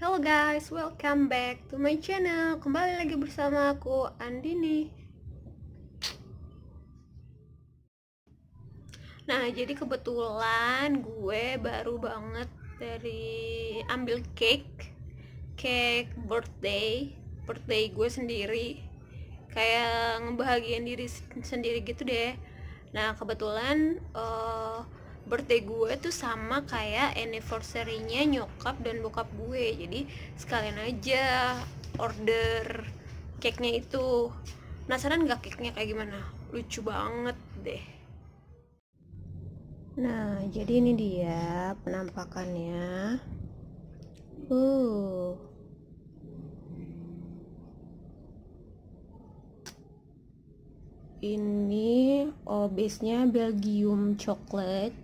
Hello guys, welcome back to my channel. Kembali lagi bersama aku, Andini. Nah, jadi kebetulan gue baru banget dari ambil cake birthday gue sendiri. Kayak ngebahagiain diri sendiri gitu deh. Nah, kebetulan birthday gue tuh sama kayak anniversary-nya nyokap dan bokap gue. Jadi sekalian aja order cake-nya itu. Penasaran gak cake-nya kayak gimana? Lucu banget deh. Nah, jadi ini dia penampakannya. Uh. Ini base-nya Belgium chocolate.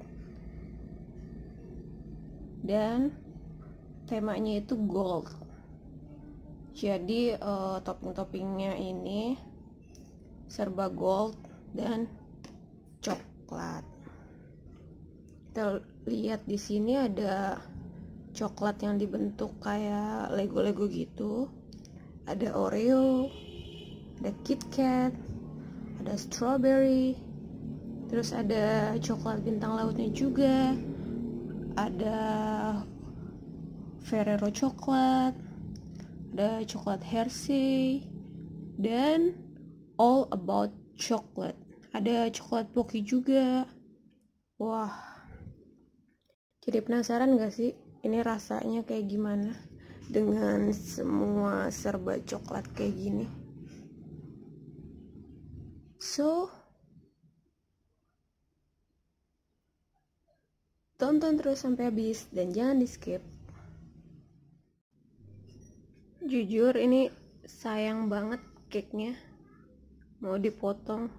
Dan temanya itu gold. Jadi topping-toppingnya ini serba gold dan coklat. Kita lihat di sini ada coklat yang dibentuk kayak Lego-Lego gitu. Ada Oreo, ada KitKat, ada strawberry, terus ada coklat bintang lautnya juga, ada Ferrero coklat, ada coklat Hershey, dan all about chocolate. Ada coklat Pocky juga. Wah, jadi penasaran gak sih ini rasanya kayak gimana dengan semua serba coklat kayak gini? So, tonton terus sampai habis dan jangan di skip. Jujur ini sayang banget cake-nya, mau dipotong.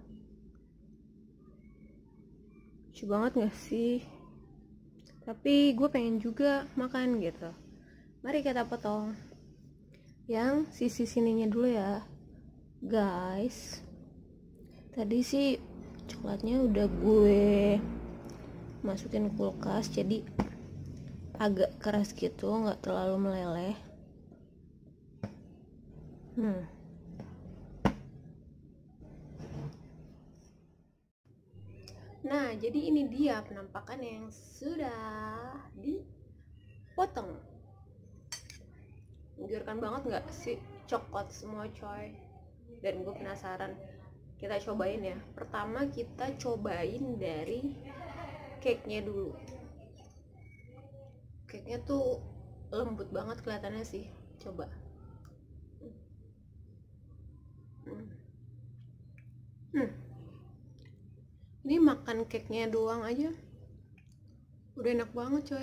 Lucu banget gak sih? Tapi gue pengen juga makan gitu. Mari kita potong yang sisi sininya dulu ya guys. Tadi sih coklatnya udah gue masukin kulkas, jadi agak keras gitu, nggak terlalu meleleh. Nah, jadi ini dia penampakan yang sudah dipotong. Menggiurkan banget nggak sih? Coklat semua coy. Dan gue penasaran, kita cobain ya. Pertama kita cobain dari cake-nya dulu. Cake-nya tuh lembut banget kelihatannya sih. Coba. Ini makan cake-nya doang aja udah enak banget coy.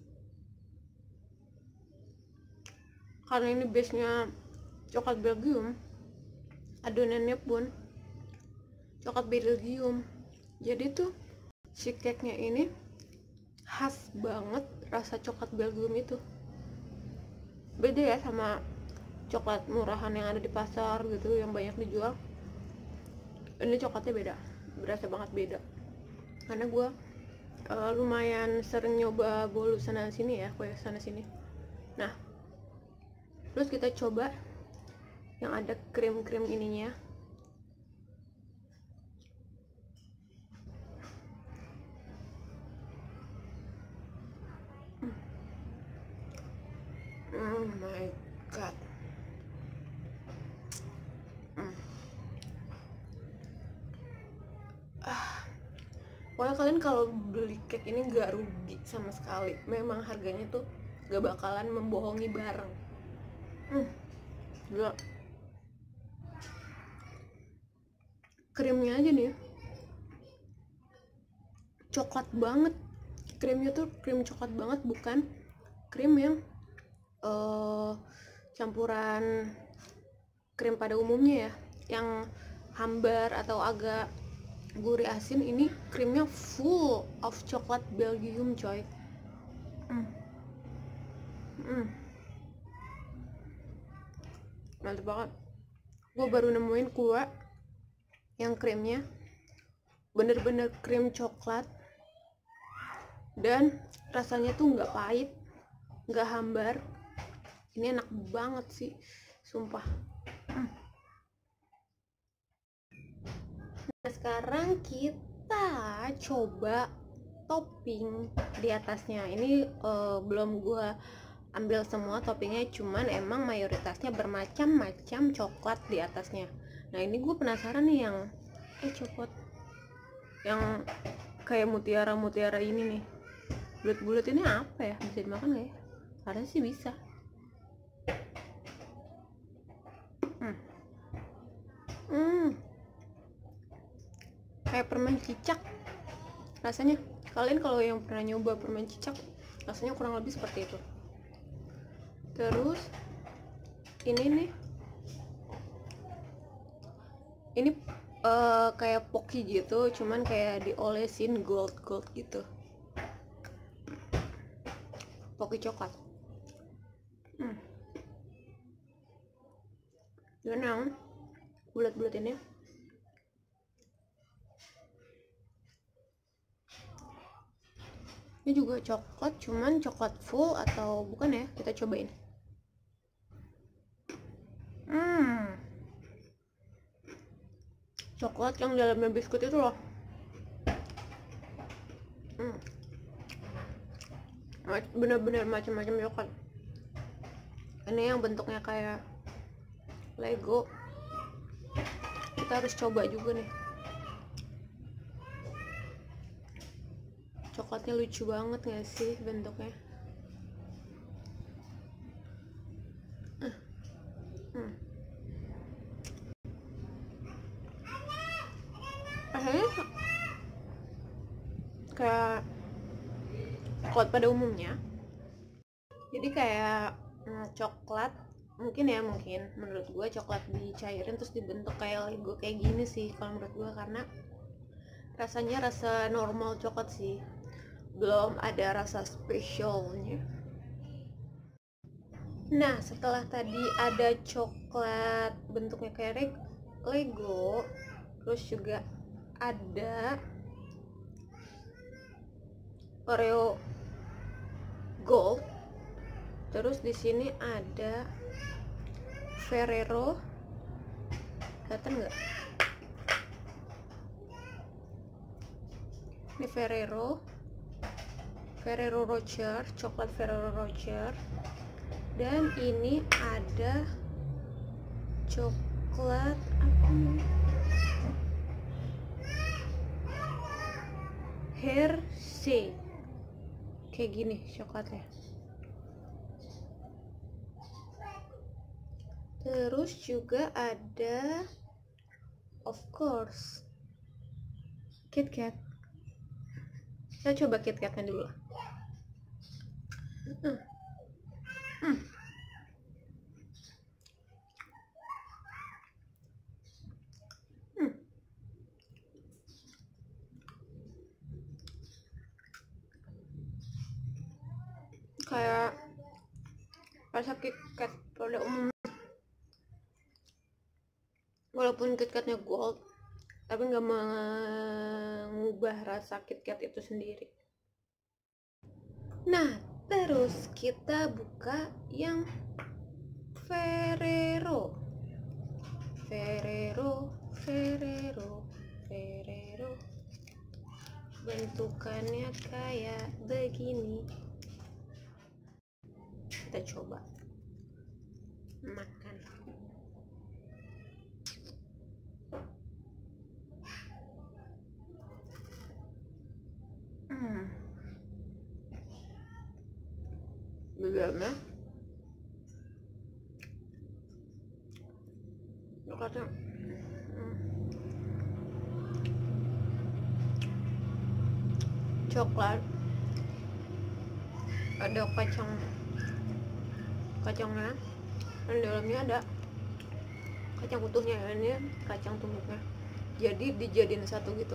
Karena ini base-nya coklat Belgium, adonannya pun coklat Belgium, jadi tuh si cake-nya ini khas banget rasa coklat Belgium itu. Beda ya sama coklat murahan yang ada di pasar gitu yang banyak dijual. Ini coklatnya beda, berasa banget beda. Karena gue lumayan sering nyoba bolu sana sini ya, kue sana sini. Nah, terus kita coba yang ada krim-krim ininya. Oh my god. Pokoknya kalian kalau beli cake ini gak rugi sama sekali. Memang harganya tuh gak bakalan membohongi barang. Gila. Krimnya aja nih coklat banget. Krimnya tuh krim coklat banget, bukan krim yang campuran krim pada umumnya ya, yang hambar atau agak gurih asin. Ini krimnya full of coklat Belgium coy. Mantap banget. Gue baru nemuin kue yang krimnya bener-bener krim coklat dan rasanya tuh nggak pahit, nggak hambar, Ini enak banget sih, sumpah. Nah, sekarang kita coba topping di atasnya. Ini belum gua ambil semua toppingnya, cuman emang mayoritasnya bermacam-macam coklat di atasnya. Nah, ini gue penasaran nih yang coklat yang kayak mutiara ini nih, bulat-bulat ini apa ya, bisa dimakan nggak ya? Harusnya sih bisa. Kayak permen cicak rasanya. Kalian kalau yang pernah nyoba permen cicak, rasanya kurang lebih seperti itu. Terus ini kayak pocky gitu, cuman kayak diolesin gold gitu, pocky coklat. Yang bulat-bulat ini juga coklat, cuman coklat full atau bukan ya, kita cobain. Coklat yang dalamnya biskuit itu loh. Bener-bener macam-macam coklat. Ini yang bentuknya kayak Lego, kita harus coba juga nih. Coklatnya lucu banget gak sih bentuknya? Rasanya kayak coklat pada umumnya, jadi kayak coklat mungkin menurut gue coklat dicairin terus dibentuk kayak Lego kayak gini sih kalau menurut gue, karena rasanya rasa normal coklat sih, belum ada rasa spesialnya. Nah, setelah tadi ada coklat bentuknya kayak Lego, terus juga ada Oreo Gold, terus di sini ada Ferrero, kelihatan nggak? Ini Ferrero Rocher, coklat Ferrero Rocher, dan ini ada coklat apa nih? Hershey, kayak gini coklatnya. Terus juga ada of course KitKat. Kita coba KitKatnya dulu. Kayak rasa KitKat pada umumnya, walaupun KitKatnya gold, tapi nggak mengubah rasa KitKat itu sendiri. Nah, terus kita buka yang Ferrero. Bentukannya kayak begini. Kita coba makan. Dalamnya coklatnya coklat, ada kacangnya, dan dalamnya ada kacang utuhnya, ini kacang tumbuknya, jadi dijadiin satu gitu.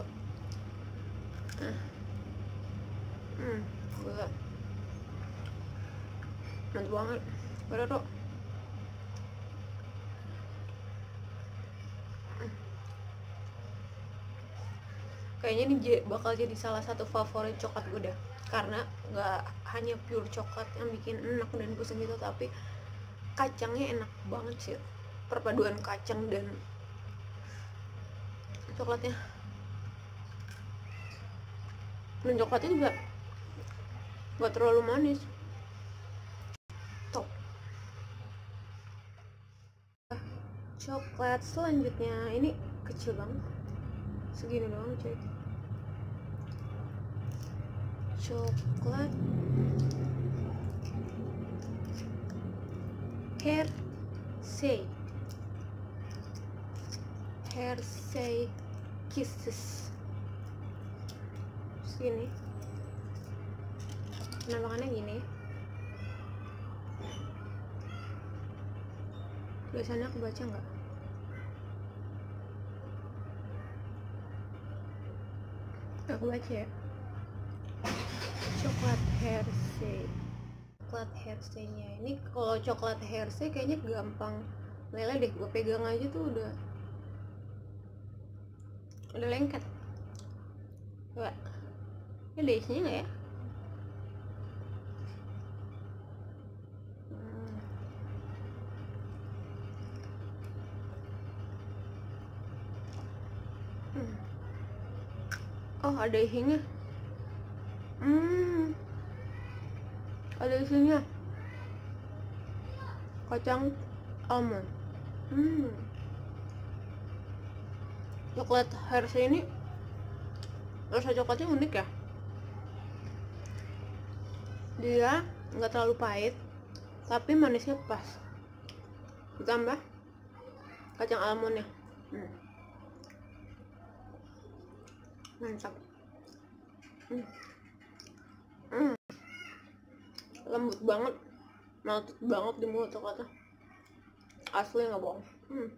Mantap banget, Ferrero. Kayaknya ini bakal jadi salah satu favorit coklat gue deh, karena nggak hanya pure coklat yang bikin enak dan pusing gitu, tapi kacangnya enak banget sih, perpaduan kacang dan coklatnya. Dan coklatnya juga gak terlalu manis. Top. Coklat selanjutnya ini kecil banget, segini doang coy. Coklat Hershey Kisses segini, penampakannya gini. Biasanya aku baca nggak? Aku baca ya. Coklat Hershey-nya ini, kalau coklat Hershey kayaknya gampang leleh deh, gue pegang aja tuh udah lengket. Coba ini ada isinya nggak ya? Oh, ada isinya. Ada isinya kacang almond. Coklat Hershey ini rasa coklatnya unik ya. Dia nggak terlalu pahit, tapi manisnya pas. Ditambah kacang almondnya. Mantap. Lembut banget, melted banget di mulut coklatnya, asli nggak bohong.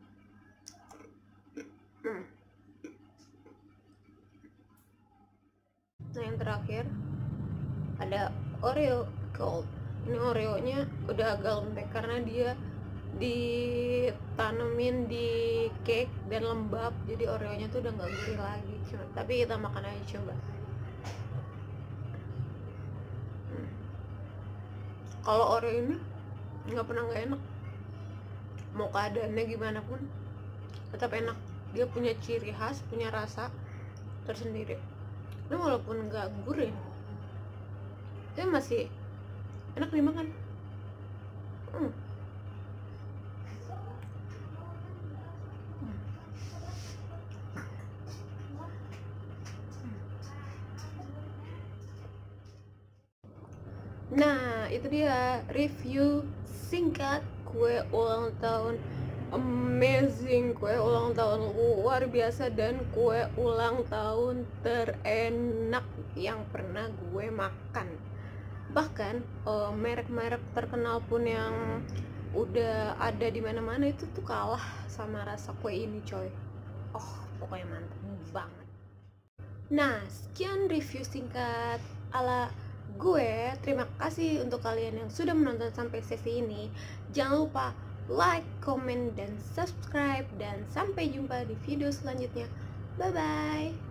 Nah, yang terakhir ada Oreo Gold. Ini Oreonya udah agak lembek karena dia ditanemin di cake dan lembab, jadi Oreonya tuh udah nggak gurih lagi. Tapi kita makan aja coba. Kalau Oreo ini nggak pernah nggak enak, mau keadaannya gimana pun tetap enak. Dia punya ciri khas, punya rasa tersendiri. Ini walaupun nggak gurih, tapi masih enak dimakan. Nah, itu dia review singkat kue ulang tahun amazing, kue ulang tahun luar biasa, dan kue ulang tahun terenak yang pernah gue makan. Bahkan merek-merek terkenal pun yang udah ada di mana-mana itu tuh kalah sama rasa kue ini coy. Pokoknya mantap banget. Nah, sekian review singkat ala gue. Terima kasih untuk kalian yang sudah menonton sampai sesi ini. Jangan lupa like, comment, dan subscribe. Dan sampai jumpa di video selanjutnya. Bye bye.